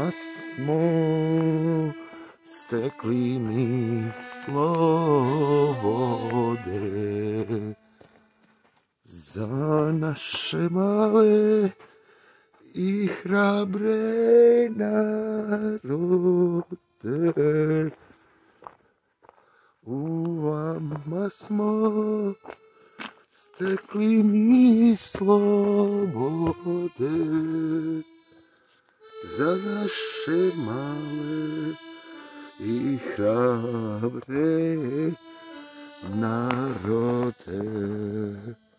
smo stekli mi slobode za naše male i hrabre narode. U vama smo stekli mi slobode za naše male i hrabre narode.